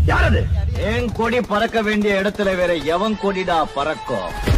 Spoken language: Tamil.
யாரது? என் கொடி பறக்க வேண்டிய இடத்துல வேற எவன் கொடிடா பறக்கும்?